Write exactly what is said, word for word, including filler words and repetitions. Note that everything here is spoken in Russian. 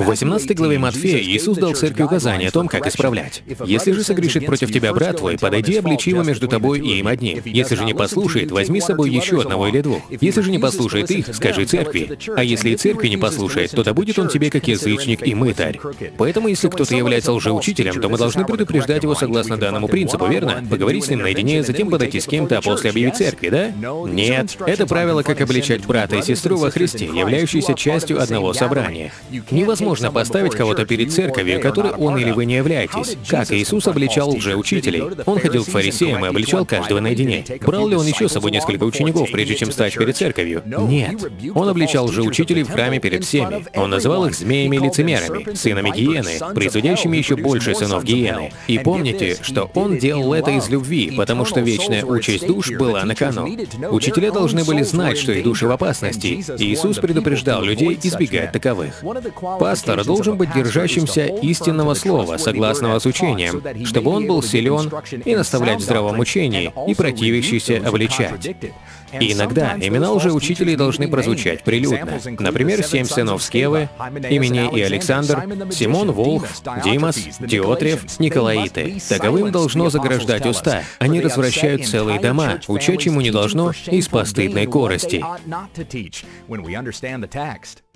В восемнадцатой главе Матфея Иисус дал церкви указание о том, как исправлять. «Если же согрешит против тебя брат твой, подойди, обличи его между тобой и им одним. Если же не послушает, возьми с собой еще одного или двух. Если же не послушает их, скажи церкви. А если и церкви не послушает, то да будет он тебе как язычник и мытарь». Поэтому, если кто-то является лжеучителем, то мы должны предупреждать его согласно данному принципу, верно? Поговорить с ним наедине, затем подойти с кем-то, а после объявить церкви, да? Нет. Это правило, как обличать брата и сестру во Христе, являющиеся частью одного собрания. Невозможно поставить кого-то перед церковью, которой он или вы не являетесь. Как Иисус обличал лжеучителей? Он ходил к фарисеям и обличал каждого наедине. Брал ли он еще с собой несколько учеников, прежде чем стать перед церковью? Нет. Он обличал лжеучителей в храме перед всеми. Он называл их змеями и лицемерами, сынами гиены, производящими еще больше сынов гиены. И помните, что он делал это из любви, потому что вечная участь душ была на кону. Учителя должны были знать, что их души в опасности, и Иисус предупреждал людей избегать таковых. Пастор должен быть держащимся истинного слова, согласного с учением, чтобы он был силен и наставлять в здравом учении, и противящийся обличать. И иногда имена лжеучителей должны прозвучать прилюдно. Например, семь сынов Скевы, Именей и Александр, Симон Волхв, Димас, Диотрев, Николаиты. Таковым должно заграждать уста. Они развращают целые дома, уча чему не должно из постыдной корости.